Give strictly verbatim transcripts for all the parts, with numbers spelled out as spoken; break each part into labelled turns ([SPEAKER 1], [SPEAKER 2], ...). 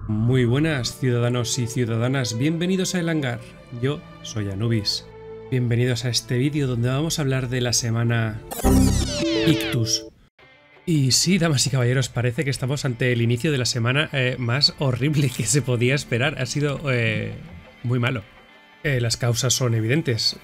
[SPEAKER 1] Muy buenas ciudadanos y ciudadanas, bienvenidos a El Hangar. Yo soy Anubis. Bienvenidos a este vídeo donde vamos a hablar de la semana Ictus. Y sí, damas y caballeros, parece que estamos ante el inicio de la semana eh, más horrible que se podía esperar. Ha sido eh, muy malo. Eh, las causas son evidentes.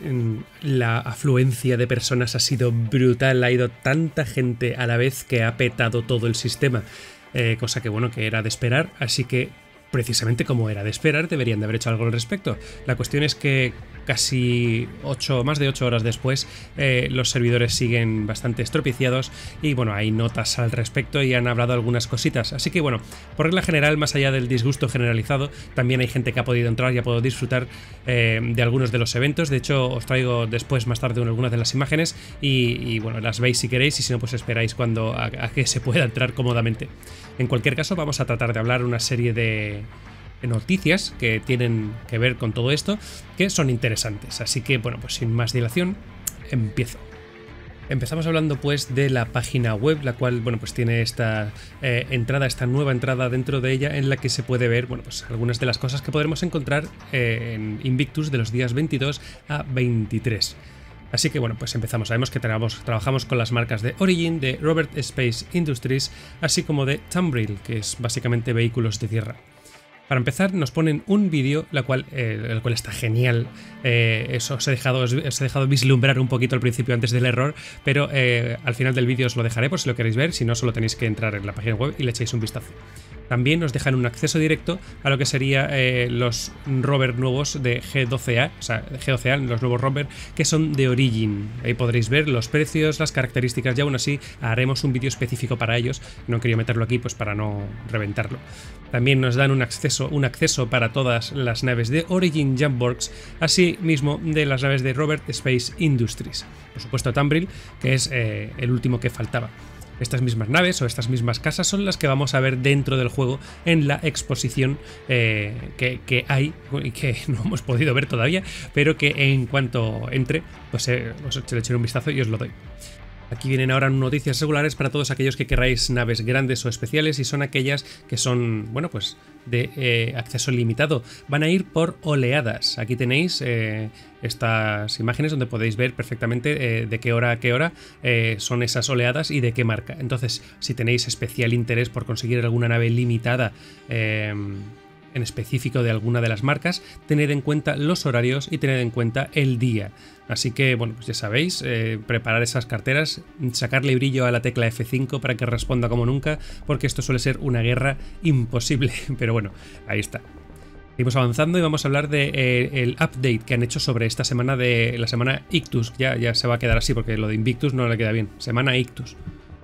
[SPEAKER 1] La afluencia de personas ha sido brutal. Ha ido tanta gente a la vez que ha petado todo el sistema. Eh, cosa que bueno, que era de esperar, así que precisamente como era de esperar deberían de haber hecho algo al respecto. La cuestión es que casi ocho, más de ocho horas después eh, los servidores siguen bastante estropiciados y bueno, hay notas al respecto y han hablado algunas cositas, así que bueno, por regla general, más allá del disgusto generalizado, también hay gente que ha podido entrar y ha podido disfrutar eh, de algunos de los eventos. De hecho, os traigo después más tarde algunas de las imágenes y, y bueno, las veis si queréis y si no, pues esperáis cuando a, a que se pueda entrar cómodamente. En cualquier caso, vamos a tratar de hablar una serie de noticias que tienen que ver con todo esto, que son interesantes. Así que, bueno, pues sin más dilación, empiezo. Empezamos hablando pues de la página web, la cual, bueno, pues tiene esta eh, entrada, esta nueva entrada dentro de ella en la que se puede ver, bueno, pues algunas de las cosas que podremos encontrar eh, en Invictus de los días veintidós a veintitrés. Así que bueno, pues empezamos. Sabemos que tenemos, trabajamos con las marcas de Origin, de Robert Space Industries, así como de Tumbril, que es básicamente vehículos de tierra. Para empezar, nos ponen un vídeo, la cual, eh, el cual está genial. Eh, eso os he, dejado, os he dejado vislumbrar un poquito al principio antes del error, pero eh, al final del vídeo os lo dejaré por si lo queréis ver. Si no, solo tenéis que entrar en la página web y le echáis un vistazo. También nos dejan un acceso directo a lo que serían eh, los rover nuevos de G doce A, o sea, G doce A, los nuevos rover que son de Origin. Ahí podréis ver los precios, las características y aún así haremos un vídeo específico para ellos. No quería meterlo aquí pues para no reventarlo. También nos dan un acceso, un acceso para todas las naves de Origin Jumpworks, así mismo de las naves de Robert Space Industries. Por supuesto Tumbril, que es eh, el último que faltaba. Estas mismas naves o estas mismas casas son las que vamos a ver dentro del juego en la exposición eh, que, que hay y que no hemos podido ver todavía, pero que en cuanto entre, pues eh, os le echaré un vistazo y os lo doy. Aquí vienen ahora noticias regulares para todos aquellos que queráis naves grandes o especiales y son aquellas que son, bueno, pues de eh, acceso limitado. Van a ir por oleadas. Aquí tenéis eh, estas imágenes donde podéis ver perfectamente eh, de qué hora a qué hora eh, son esas oleadas y de qué marca. Entonces, si tenéis especial interés por conseguir alguna nave limitada eh, en específico de alguna de las marcas, tened en cuenta los horarios y tened en cuenta el día. Así que, bueno, pues ya sabéis, eh, preparar esas carteras, sacarle brillo a la tecla F cinco para que responda como nunca, porque esto suele ser una guerra imposible. Pero bueno, ahí está. Seguimos avanzando y vamos a hablar del de, eh, update que han hecho sobre esta semana de la semana Ictus. Ya, ya se va a quedar así porque lo de Invictus no le queda bien. Semana Ictus.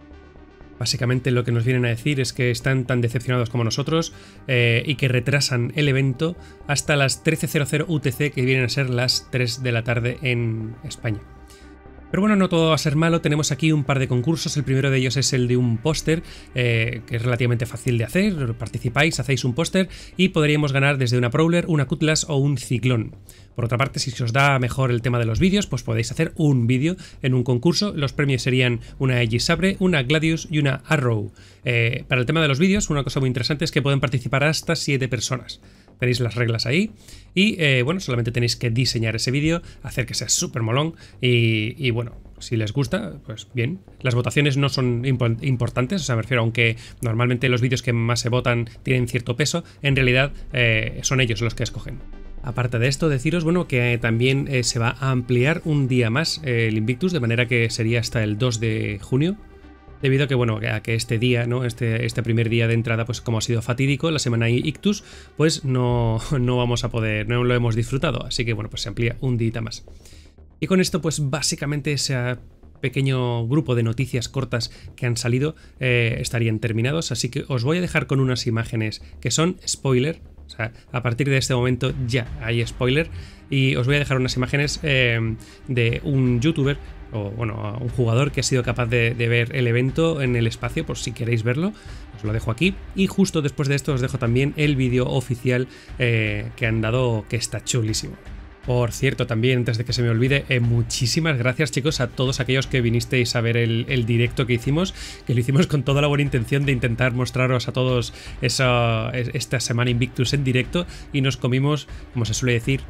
[SPEAKER 1] Básicamente lo que nos vienen a decir es que están tan decepcionados como nosotros eh, y que retrasan el evento hasta las trece cero cero U T C, que vienen a ser las tres de la tarde en España. Pero bueno, no todo va a ser malo, tenemos aquí un par de concursos. El primero de ellos es el de un póster, eh, que es relativamente fácil de hacer. Participáis, hacéis un póster y podríamos ganar desde una Prowler, una Cutlass o un Ciclón. Por otra parte, si se os da mejor el tema de los vídeos, pues podéis hacer un vídeo en un concurso. Los premios serían una Aegis-Sabre, una Gladius y una Arrow. Eh, para el tema de los vídeos, una cosa muy interesante es que pueden participar hasta siete personas. Tenéis las reglas ahí y eh, bueno, solamente tenéis que diseñar ese vídeo, hacer que sea súper molón y, y bueno, si les gusta, pues bien. Las votaciones no son impo importantes, o sea, me refiero, aunque normalmente los vídeos que más se votan tienen cierto peso, en realidad eh, son ellos los que escogen. Aparte de esto, deciros, bueno, que también eh, se va a ampliar un día más eh, el Invictus, de manera que sería hasta el dos de junio. Debido a que, bueno, a que este día, ¿no? Este, este primer día de entrada, pues como ha sido fatídico, la semana Ictus, pues no, no vamos a poder, no lo hemos disfrutado. Así que, bueno, pues se amplía un día más. Y con esto, pues básicamente ese pequeño grupo de noticias cortas que han salido eh, estarían terminados. Así que os voy a dejar con unas imágenes que son spoiler. O sea, a partir de este momento ya hay spoiler. Y os voy a dejar unas imágenes eh, de un youtuber o bueno, un jugador que ha sido capaz de, de ver el evento en el espacio, por si queréis verlo, os lo dejo aquí. Y justo después de esto os dejo también el vídeo oficial eh, que han dado, que está chulísimo. Por cierto, también, antes de que se me olvide, eh, muchísimas gracias, chicos, a todos aquellos que vinisteis a ver el, el directo que hicimos, que lo hicimos con toda la buena intención de intentar mostraros a todos esa, esta semana Invictus en directo, y nos comimos, como se suele decir.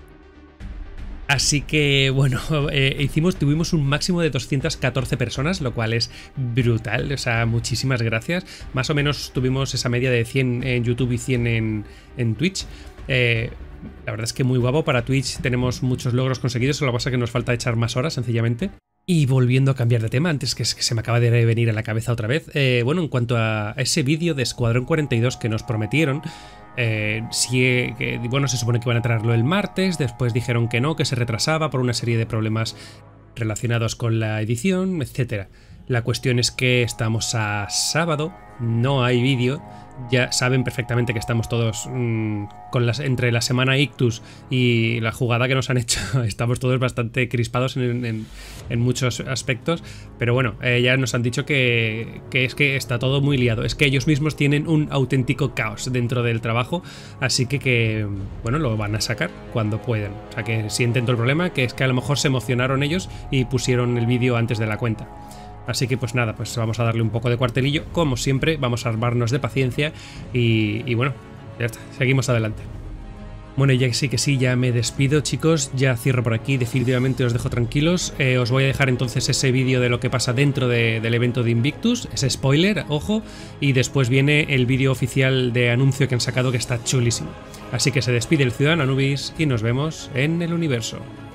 [SPEAKER 1] Así que, bueno, eh, hicimos, tuvimos un máximo de doscientas catorce personas, lo cual es brutal, o sea, muchísimas gracias. Más o menos tuvimos esa media de cien en YouTube y cien en, en Twitch. Eh, la verdad es que muy guapo. Para Twitch tenemos muchos logros conseguidos, lo que pasa es que nos falta echar más horas, sencillamente. Y volviendo a cambiar de tema, antes que, que se me acaba de venir a la cabeza otra vez, eh, bueno, en cuanto a ese vídeo de Escuadrón cuarenta y dos que nos prometieron, Eh, sí, que, bueno, se supone que iban a traerlo el martes, después dijeron que no, que se retrasaba por una serie de problemas relacionados con la edición, etcétera. La cuestión es que estamos a sábado, no hay vídeo, ya saben perfectamente que estamos todos mmm, con las, entre la semana Ictus y la jugada que nos han hecho, estamos todos bastante crispados en, en, en muchos aspectos, pero bueno, eh, ya nos han dicho que, que es que está todo muy liado, es que ellos mismos tienen un auténtico caos dentro del trabajo, así que, que bueno, lo van a sacar cuando puedan, o sea que sienten todo el problema, que es que a lo mejor se emocionaron ellos y pusieron el vídeo antes de la cuenta. Así que pues nada, pues vamos a darle un poco de cuartelillo, como siempre, vamos a armarnos de paciencia y, y bueno, ya está, seguimos adelante. Bueno, ya sí que sí, ya me despido, chicos, ya cierro por aquí, definitivamente os dejo tranquilos. Eh, os voy a dejar entonces ese vídeo de lo que pasa dentro de, del evento de Invictus, ese spoiler, ojo, y después viene el vídeo oficial de anuncio que han sacado que está chulísimo. Así que se despide el Ciudadano Anubis y nos vemos en el universo.